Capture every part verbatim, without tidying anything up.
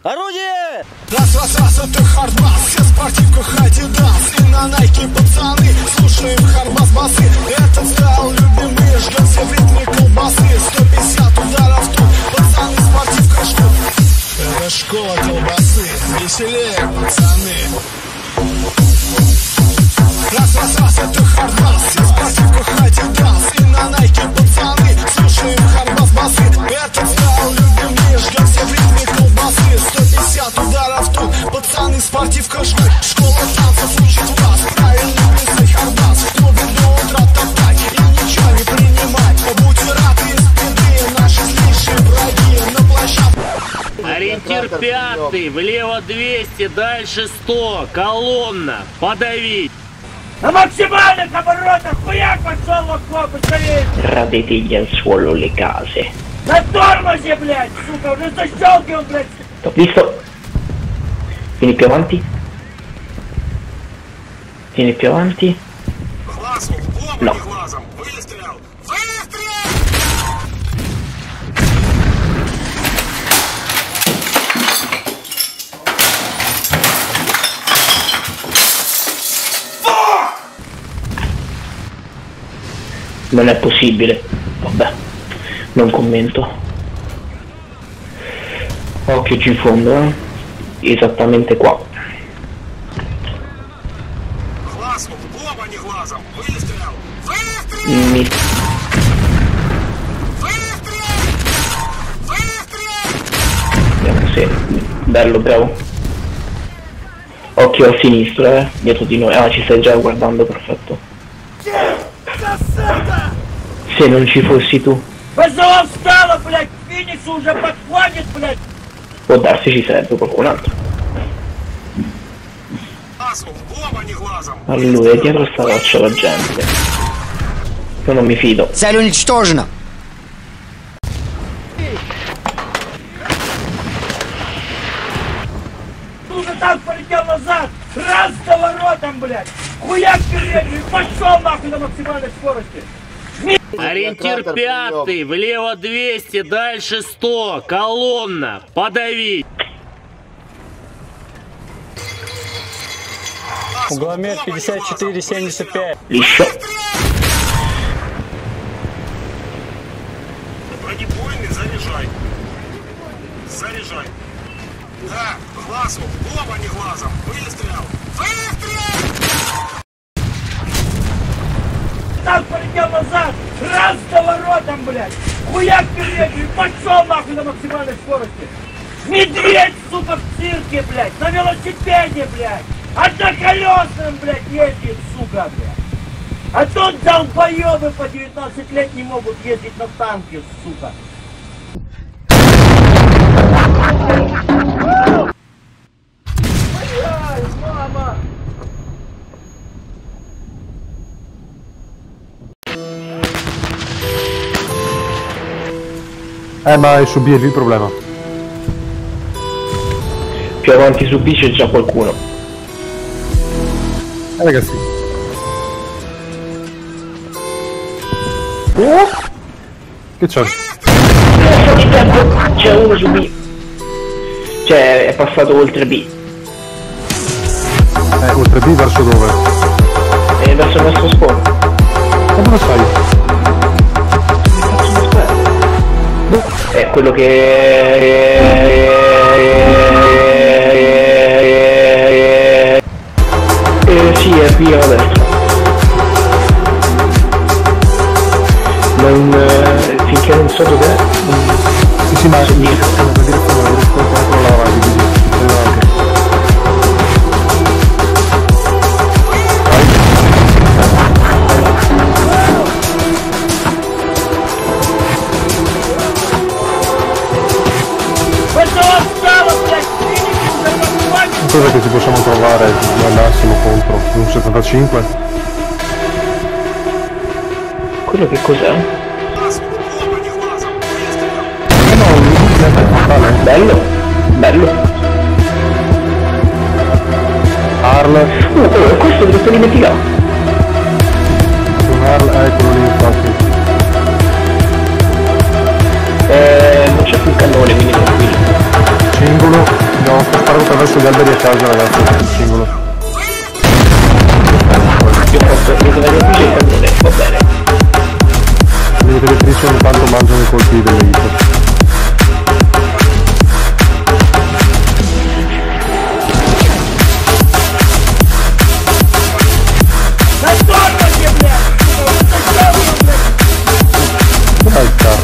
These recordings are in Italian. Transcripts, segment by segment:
Орудие! Раз, раз, раз, это хардбас. Все в спортивках Адидас. И на найке пацаны. Слушаем хардбас басы. Этот стайл любимый. Ждем все в ритме колбасы. сто пятьдесят ударов тут. Пацаны в спортивках ждут. Это школа колбасы. Веселее, пацаны. Раз, раз, раз, это хардбас. Все в спортивках Адидас. И на найке пацаны. Слушаем хардбас басы. Этот стайл любимый. Ждем все в ритме колбасы. сто пятьдесят ударов тут. Пацаны в спортивках ждут. Школа танцев учит вас. Правильно мыслить хардбас. В клубе до утра топтать. И ничего не принимать. Будьте рады из беды. Наши злейшие враги на площадке. Ориентир пятый, влево двести, дальше сто, колонна, подавить. На максимальных оборотах хуяк пошел в окно, быстрее! Radete al suolo le case. На тормозе, блядь, сука, уже защелкивал, блядь! T'ho visto? Vieni più avanti. Vieni più avanti. No. Non è possibile. Vabbè, non commento. Occhio giù in fondo, eh. Esattamente qua. Mi... Vediamo se... Bello, bravo. Occhio a sinistra, eh. Dietro di noi. Ah, ci stai già guardando, perfetto. Se non ci fossi tu. Пожалуйста, блядь, к финису уже подходит, блядь. Può darsi ci serve qualcun altro. Allora, dietro sta roccia la gente. Io non mi fido. Цель уничтожена. Сука, так полетел назад. Раз с поворотом, блядь. Хуяк передний, пошел нахуй на максимальной скорости. Ориентир пятый, влево двести, дальше сто, колонна, подавить. Угломер пятьдесят четыре семьдесят пять. Liscio. Бронебойный, заряжай. Заряжай. Да, глазу, оба не глазом. Выстрел. Выстрел! Так полетел назад. Раз с поворотом, блядь. Хуяк передний, пошел нахуй на максимальной скорости. Медведь, сука, в цирке, блядь. На велосипеде, блядь. Одноколесным, блядь, ездит, сука, блядь. А тут долбоебы по девятнадцать лет не могут ездить на танке, сука. Блядь, мама! Eh, ma è su B il problema. Più avanti su B c'è già qualcuno. Eh, ragazzi. Oh! Che c'è? C'è uno su B. Cioè, è passato oltre B. Eh, oltre B verso dove? E verso il nostro spawn. Ma dove sai? È quello che... Eh, sì, è qui a destra. Non... Eh, finché non so dov'è... Sì, sì, ma... Sì, la direzione, la direzione contro la avanti, quindi... anche. Cosa che ci possiamo trovare al massimo contro un settantacinque? Quello che cos'è? Eh no, vale. Bello, bello. Arl. Oh, questo è tutto dimenticato. Un Arl, eccolo lì infatti. Eh, non c'è più cannone, quindi tranquillo. Cingolo. No, sto sparando attraverso gli alberi a casa, ragazzi, il singolo. Io posso risolvere qui il cannone, va bene. Le direttrici ogni tanto mangiano i colpi delle hit. Dov'è il carro?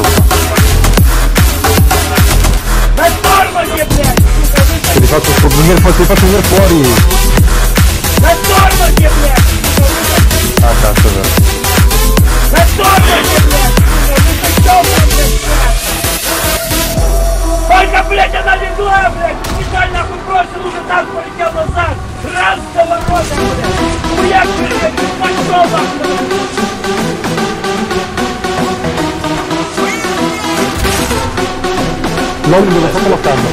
Che li faccio venire fuori, li faccio venire fuori! Ah cazzo, è vero. Только, блядь, она легла, блядь! Специально нахуй бросил, уже танк полетел назад! Раз за воротом, блядь! Хуяк, блядь, пошел нахуй! Non mi sto bloccando.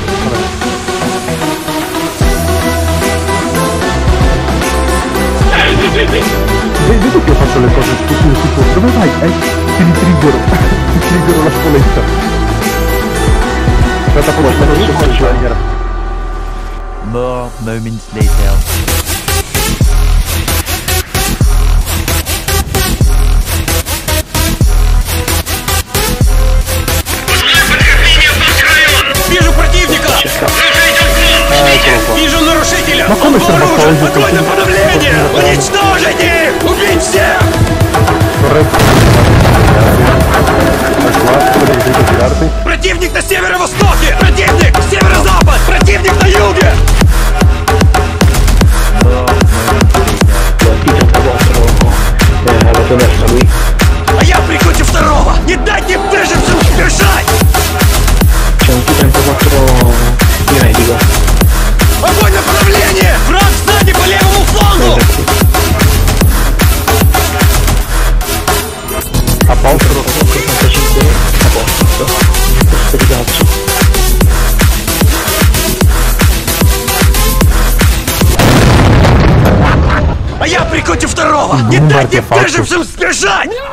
Vedi che faccio le cose stupide, tipo, dove vai? Eh, ti ritriggero, ti triggero la spoletta. Aspetta, poi aspetta, non so scegliere. More moments later. Вижу противника! Вижу нарушителя! Ma come serve a fare Какое-то подавление! Уничтожить их! Убить всех! Противник на северо-востоке! Противник! Северо-запад! Противник на юге! А я прикручу второго! Не дайте беженцам бежать! C'è un T trentaquattro di medico. Огонь на подавление! Враг сзади по левому флангу! A posto, sessantacinque a posto. Questo di cazzo. А я прикручу второго! Не дайте беженцам сбежать!